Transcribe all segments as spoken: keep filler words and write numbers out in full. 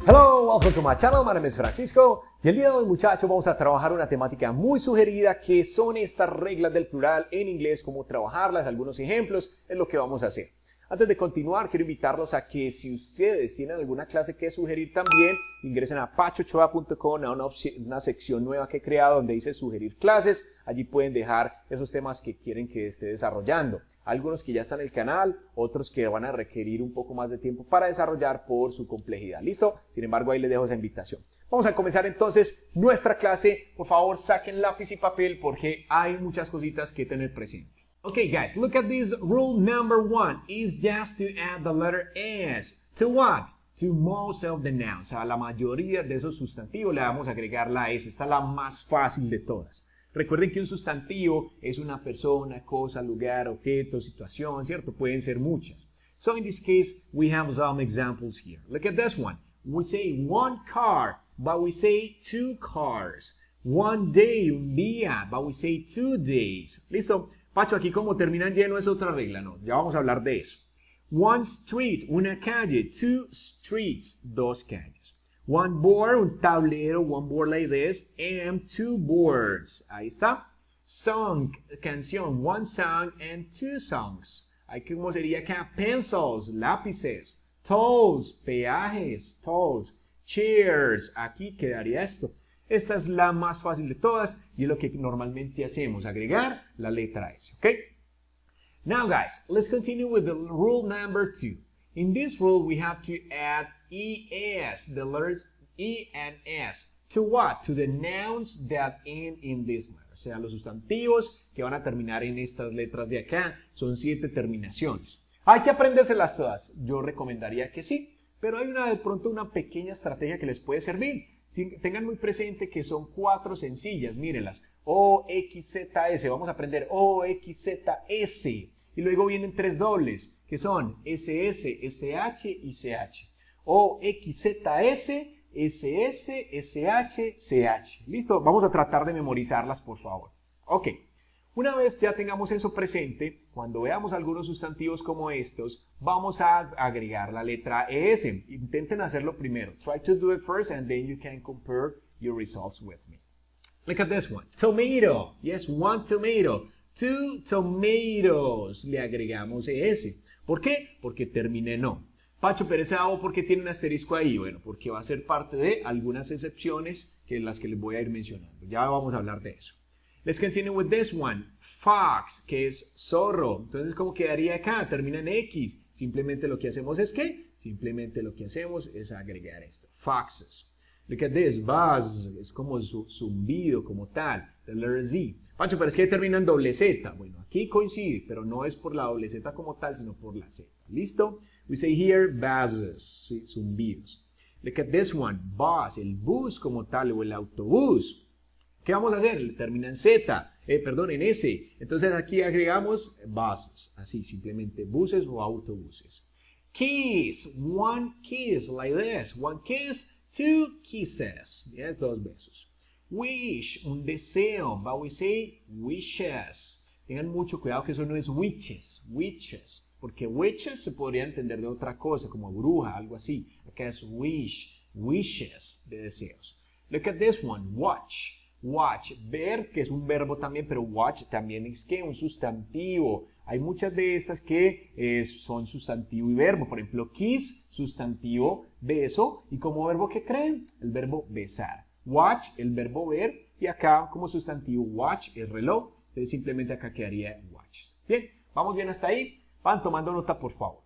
Hello, welcome to my channel, my name is Francisco y el día de hoy, muchachos, vamos a trabajar una temática muy sugerida que son estas reglas del plural en inglés, cómo trabajarlas, algunos ejemplos, es lo que vamos a hacer. Antes de continuar, quiero invitarlos a que si ustedes tienen alguna clase que sugerir también, ingresen a pacho ochoa punto com, a una, una sección nueva que he creado donde dice sugerir clases. Allí pueden dejar esos temas que quieren que esté desarrollando. Algunos que ya están en el canal, otros que van a requerir un poco más de tiempo para desarrollar por su complejidad. ¿Listo? Sin embargo, ahí les dejo esa invitación. Vamos a comenzar entonces nuestra clase. Por favor, saquen lápiz y papel porque hay muchas cositas que tener presente. Okay, guys, look at this rule number one. Is just to add the letter S. To what? To most of the nouns. A la mayoría de esos sustantivos le vamos a agregar la S. Esta es la más fácil de todas. Recuerden que un sustantivo es una persona, cosa, lugar, objeto, situación, ¿cierto? Pueden ser muchas. So in this case, we have some examples here. Look at this one. We say one car, but we say two cars. One day, un día, but we say two days. ¿Listo? Pacho, aquí como terminan lleno es otra regla, ¿no? Ya vamos a hablar de eso. One street, una calle. Two streets, dos calles. One board, un tablero, one board like this, and two boards. Ahí está. Song, canción, one song and two songs. Ahí como sería acá, pencils, lápices. Tolls, peajes, tolls. Chairs, aquí quedaría esto. Esta es la más fácil de todas y es lo que normalmente hacemos, agregar la letra S, ¿ok? Now guys, let's continue with the rule number two. In this rule, we have to add E S, the letters E and S. To what? To the nouns that end in this letter. O sea, los sustantivos que van a terminar en estas letras de acá. Son siete terminaciones. ¿Hay que aprendérselas todas? Yo recomendaría que sí, pero hay una de pronto una pequeña estrategia que les puede servir. Tengan muy presente que son cuatro sencillas, mírenlas. O, X, Z, S. Vamos a aprender O, X, Z, S. Y luego vienen tres dobles, que son S S, S H y C H. O, X, Z, S, S S, S H, C H. ¿Listo? Vamos a tratar de memorizarlas, por favor. Ok. Una vez ya tengamos eso presente, cuando veamos algunos sustantivos como estos, vamos a agregar la letra E S. Intenten hacerlo primero. Try to do it first and then you can compare your results with me. Look at this one. Tomato. Yes, one tomato. Two tomatoes. Le agregamos E S. ¿Por qué? Porque termina en O. Pacho, pero ese O, ¿por qué tiene un asterisco ahí? Bueno, porque va a ser parte de algunas excepciones que las que les voy a ir mencionando. Ya vamos a hablar de eso. Let's continue with this one. Fox, que es zorro. Entonces, ¿cómo quedaría acá? Termina en X. Simplemente lo que hacemos es ¿qué? Simplemente lo que hacemos es agregar esto. Foxes. Look at this. Buzz. Es como su zumbido como tal. The letter Z. Pancho, pero es que termina en doble Z. Bueno, aquí coincide, pero no es por la doble Z como tal, sino por la Z. ¿Listo? We say here buzzes. Sí, zumbidos. Look at this one. Bus. El bus como tal o el autobús. ¿Qué vamos a hacer? Termina en Z, eh, perdón, en S. Entonces aquí agregamos buses, así, simplemente buses o autobuses. Kiss, one kiss, like this. One kiss, two kisses. Yes, dos besos. Wish, un deseo, but we say wishes. Tengan mucho cuidado que eso no es witches, witches. Porque witches se podría entender de otra cosa, como bruja, algo así. Acá es wish, wishes, de deseos. Look at this one, watch. Watch, ver, que es un verbo también, pero watch también es que un sustantivo. Hay muchas de estas que eh, son sustantivo y verbo. Por ejemplo, kiss, sustantivo, beso. Y como verbo, ¿qué creen? El verbo besar. Watch, el verbo ver. Y acá como sustantivo, watch, el reloj. Entonces simplemente acá quedaría watches. Bien, vamos bien hasta ahí. Van tomando nota, por favor.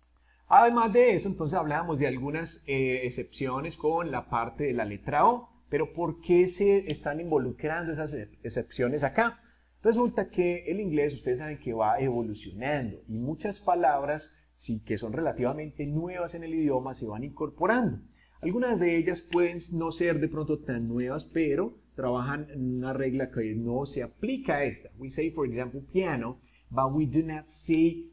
Además de eso, entonces hablábamos de algunas eh, excepciones con la parte de la letra O. Pero ¿por qué se están involucrando esas excepciones acá? Resulta que el inglés, ustedes saben que va evolucionando y muchas palabras sí, que son relativamente nuevas en el idioma se van incorporando. Algunas de ellas pueden no ser de pronto tan nuevas, pero trabajan en una regla que no se aplica a esta. We say, for example, piano, but we do not say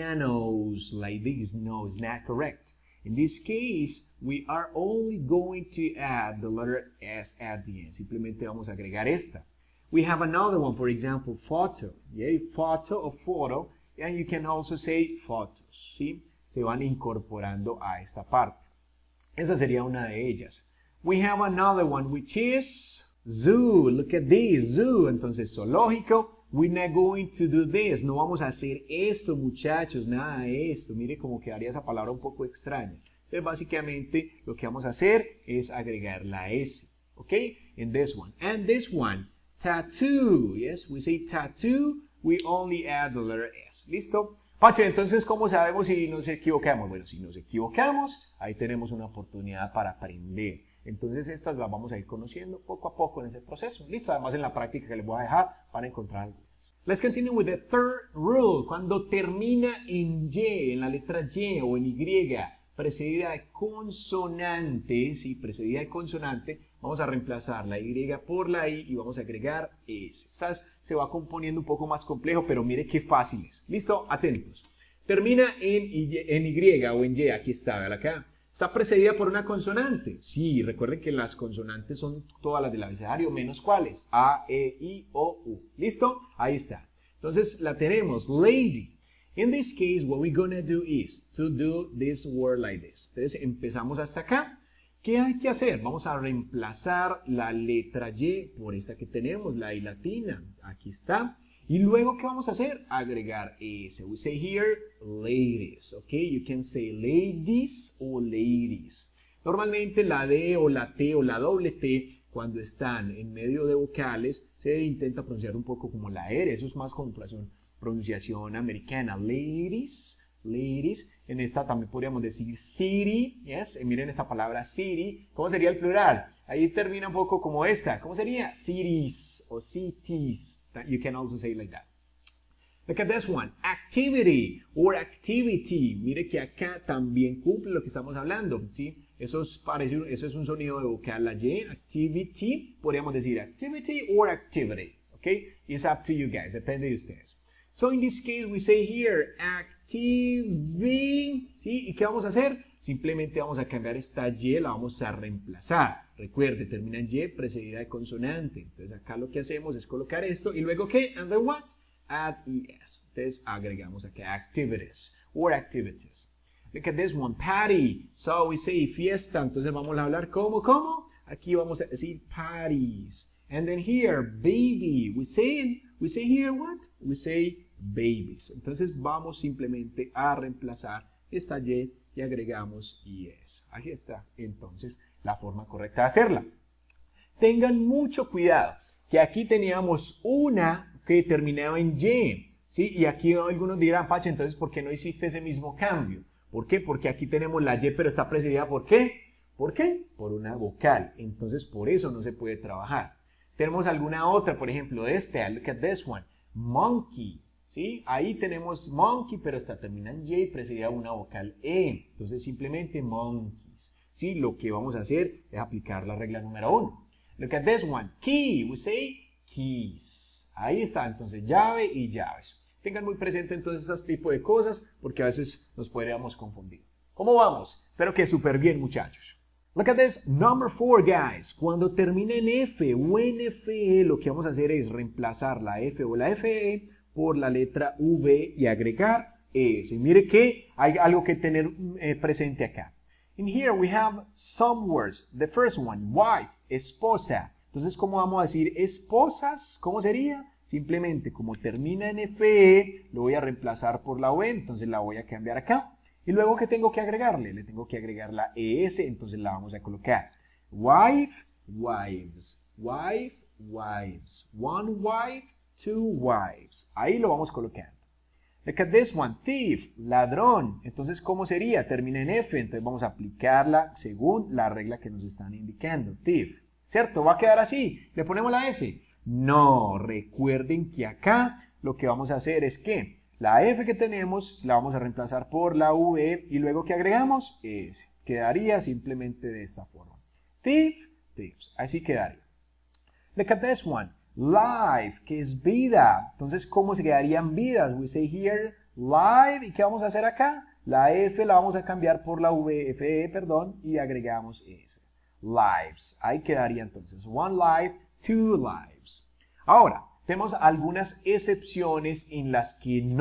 pianos like this. No, it's not correct. In this case, we are only going to add the letter S at the end. Simplemente vamos a agregar esta. We have another one, for example, photo. Yeah, photo o photo. And you can also say photos. ¿Sí? Se van incorporando a esta parte. Esa sería una de ellas. We have another one which is zoo. Look at this, zoo. Entonces, zoológico. We're not going to do this. No vamos a hacer esto, muchachos, nada de esto. Mire cómo quedaría esa palabra un poco extraña. Entonces, básicamente, lo que vamos a hacer es agregar la S. ¿Ok? In this one. And this one, tattoo. Yes, we say tattoo. We only add the letter S. ¿Listo? Pache, entonces, ¿cómo sabemos si nos equivocamos? Bueno, si nos equivocamos, ahí tenemos una oportunidad para aprender. Entonces, estas las vamos a ir conociendo poco a poco en ese proceso. ¿Listo? Además, en la práctica que les voy a dejar para encontrar algunas. Let's continue with the third rule. Cuando termina en Y, en la letra Y o en Y, precedida de consonante, ¿sí? Precedida de consonante, vamos a reemplazar la Y por la I y vamos a agregar S. ¿Sabes? Se va componiendo un poco más complejo, pero mire qué fácil es. ¿Listo? Atentos. Termina en Y, en Y o en Y, aquí está, ¿verdad? Acá. ¿Está precedida por una consonante? Sí, recuerden que las consonantes son todas las del abecedario, menos cuáles. A, E, I, O, U. ¿Listo? Ahí está. Entonces la tenemos, lady. In this case, what we're gonna do is to do this word like this. Entonces empezamos hasta acá. ¿Qué hay que hacer? Vamos a reemplazar la letra Y por esta que tenemos, la I latina. Aquí está. Y luego, ¿qué vamos a hacer? Agregar S. We say here, ladies. Ok, you can say ladies o ladies. Normalmente la D o la T o la doble T, cuando están en medio de vocales, se intenta pronunciar un poco como la R. Eso es más con pronunciación americana. Ladies. Ladies, en esta también podríamos decir city, yes, y miren esta palabra city, ¿cómo sería el plural? Ahí termina un poco como esta, ¿cómo sería? Cities o cities, you can also say it like that. Look at this one, activity or activity, mire que acá también cumple lo que estamos hablando, ¿sí? Eso es, parece, eso es un sonido de vocal, la Y, activity, podríamos decir activity or activity, ¿ok? It's up to you guys, depende de ustedes. So in this case we say here, activity, ¿sí? ¿Y qué vamos a hacer? Simplemente vamos a cambiar esta Y, la vamos a reemplazar. Recuerde, termina en Y precedida de consonante. Entonces acá lo que hacemos es colocar esto y luego ¿qué? And then what? Add es. Entonces agregamos acá activities or activities. Look at this one, party. So we say fiesta. Entonces vamos a hablar ¿cómo? ¿Cómo? Aquí vamos a decir parties. And then here, baby. We say, we say here what? We say babies. Entonces vamos simplemente a reemplazar esta Y y agregamos es. Ahí está entonces la forma correcta de hacerla. Tengan mucho cuidado que aquí teníamos una que terminaba en Y, ¿sí? Y aquí algunos dirán, Pacho, entonces ¿por qué no hiciste ese mismo cambio? ¿Por qué? Porque aquí tenemos la Y pero está precedida ¿por qué? ¿Por qué? Por una vocal. Entonces por eso no se puede trabajar. Tenemos alguna otra, por ejemplo, esta, look at this one, monkey, ¿sí? Ahí tenemos monkey, pero esta termina en Y, precedida de una vocal E, entonces simplemente monkeys, ¿sí? Lo que vamos a hacer es aplicar la regla número uno. Look at this one, key, we say keys, ahí está, entonces llave y llaves. Tengan muy presente entonces este tipo de cosas, porque a veces nos podríamos confundir. ¿Cómo vamos? Espero que súper bien, muchachos. Look at this, number four, guys. Cuando termina en F o en F E, lo que vamos a hacer es reemplazar la F o la F E por la letra V y agregar S. Mire que hay algo que tener eh, presente acá. In here we have some words. The first one, wife, esposa. Entonces, ¿cómo vamos a decir esposas? ¿Cómo sería? Simplemente, como termina en F E, lo voy a reemplazar por la V, entonces la voy a cambiar acá. Y luego, ¿qué tengo que agregarle? Le tengo que agregar la E S, entonces la vamos a colocar. Wife, wives, wife, wives. One wife, two wives. Ahí lo vamos colocando. Look at this one, thief, ladrón. Entonces, ¿cómo sería? Termina en F, entonces vamos a aplicarla según la regla que nos están indicando. Thief, ¿cierto? ¿Va a quedar así? ¿Le ponemos la S? No, recuerden que acá lo que vamos a hacer es que la F que tenemos la vamos a reemplazar por la V y luego ¿qué agregamos? S. Quedaría simplemente de esta forma. Thief, thieves. Así quedaría. Look at this one. Life, que es vida. Entonces, ¿cómo se quedarían vidas? We say here, life. ¿Y qué vamos a hacer acá? La F la vamos a cambiar por la V, F E, perdón, y agregamos S. Lives. Ahí quedaría entonces. One life, two lives. Ahora, tenemos algunas excepciones en las que no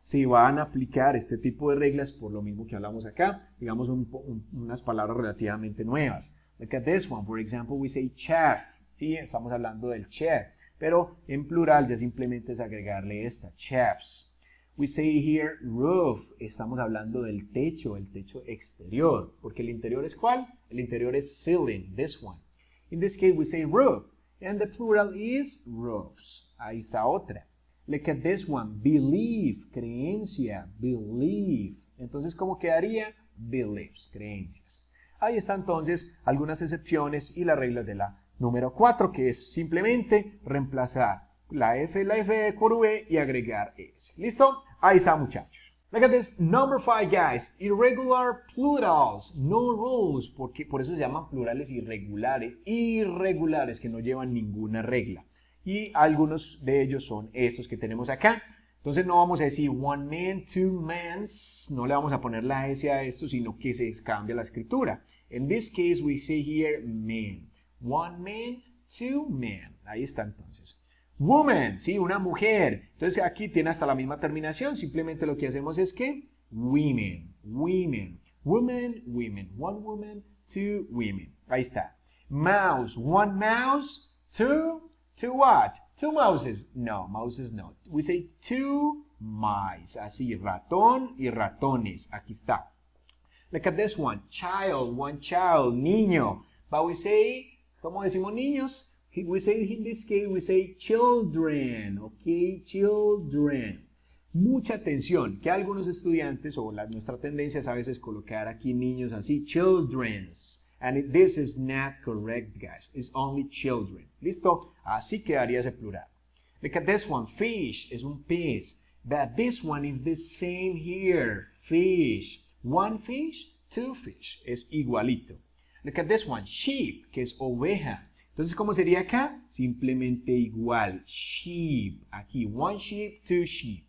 se van a aplicar este tipo de reglas por lo mismo que hablamos acá, digamos un, un, unas palabras relativamente nuevas. Look at this one, for example, we say chef, ¿sí? Estamos hablando del chef, pero en plural ya simplemente es agregarle esta, chefs. We say here roof, estamos hablando del techo, el techo exterior, porque el interior es ¿cuál? El interior es ceiling, this one. In this case we say roof, and the plural is roofs. Ahí está otra. Look at this one, believe, creencia, believe. Entonces, ¿cómo quedaría? Beliefs, creencias. Ahí están entonces algunas excepciones y las reglas de la número cuatro, que es simplemente reemplazar la F, la F por V y agregar S. ¿Listo? Ahí está, muchachos. Look at this, number five, guys. Irregular plurals, no rules, porque por eso se llaman plurales irregulares, irregulares, que no llevan ninguna regla. Y algunos de ellos son estos que tenemos acá. Entonces no vamos a decir one man, two mans, no le vamos a poner la S a esto, sino que se cambia la escritura. In this case we say here man. One man, two men. Ahí está entonces. Woman, sí, una mujer. Entonces aquí tiene hasta la misma terminación. Simplemente lo que hacemos es que women, women, woman, women. One woman, two women. Ahí está. Mouse, one mouse, two, two what? Two mouses. No, mouses no. We say two mice. Así, ratón y ratones. Aquí está. Look at this one. Child, one child, niño. But we say, ¿cómo decimos niños? We say in this case, we say children, ok, children. Mucha atención, que algunos estudiantes, o la, nuestra tendencia es a veces colocar aquí niños así, children's. And it, this is not correct, guys. It's only children. ¿Listo? Así quedaría ese plural. Look at this one, fish, es un pez. But this one is the same here, fish. One fish, two fish. Es igualito. Look at this one, sheep, que es oveja. Entonces, ¿cómo sería acá? Simplemente igual. Sheep. Aquí, one sheep, two sheep.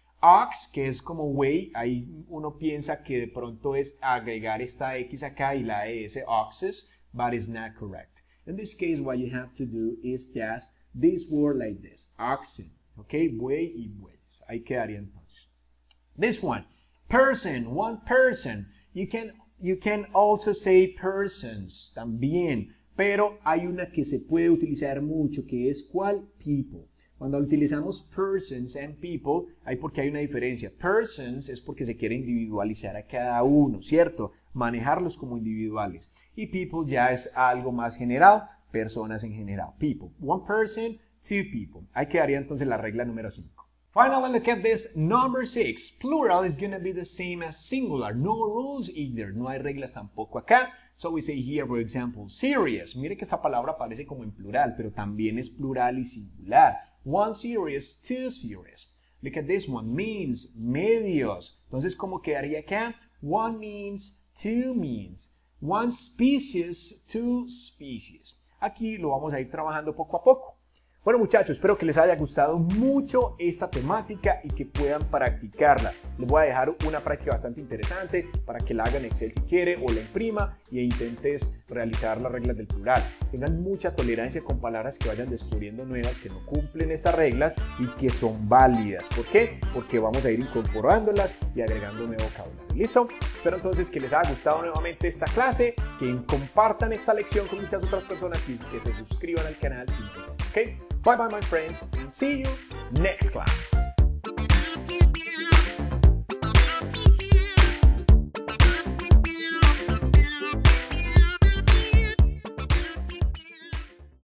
Ox, que es como buey. Ahí uno piensa que de pronto es agregar esta X acá y la S, oxes, but it's not correct. In this case, what you have to do is just this word like this. Oxen. Ok, buey y bueyes. Ahí quedaría entonces. This one, person, one person. You can, you can also say persons también. Pero hay una que se puede utilizar mucho, que es ¿cuál? People. Cuando utilizamos persons and people, hay porque hay una diferencia. Persons es porque se quiere individualizar a cada uno, ¿cierto? Manejarlos como individuales. Y people ya es algo más general, personas en general. People. One person, two people. Ahí quedaría entonces la regla número cinco. Finally, look at this. Number six. Plural is going to be the same as singular. No rules either. No hay reglas tampoco acá. So we say here, for example, serious. Mire que esta palabra aparece como en plural, pero también es plural y singular. One serious, two serious. Look at this one, means, medios. Entonces, ¿cómo quedaría acá? One means, two means. One species, two species. Aquí lo vamos a ir trabajando poco a poco. Bueno, muchachos, espero que les haya gustado mucho esta temática y que puedan practicarla. Les voy a dejar una práctica bastante interesante para que la hagan en Excel si quiere o la imprima e intentes realizar las reglas del plural. Tengan mucha tolerancia con palabras que vayan descubriendo nuevas, que no cumplen estas reglas y que son válidas. ¿Por qué? Porque vamos a ir incorporándolas y agregando nuevo vocabulario. ¿Listo? Espero entonces que les haya gustado nuevamente esta clase, que compartan esta lección con muchas otras personas y que se suscriban al canal. ¿Ok? Bye bye, my friends, and see you next class.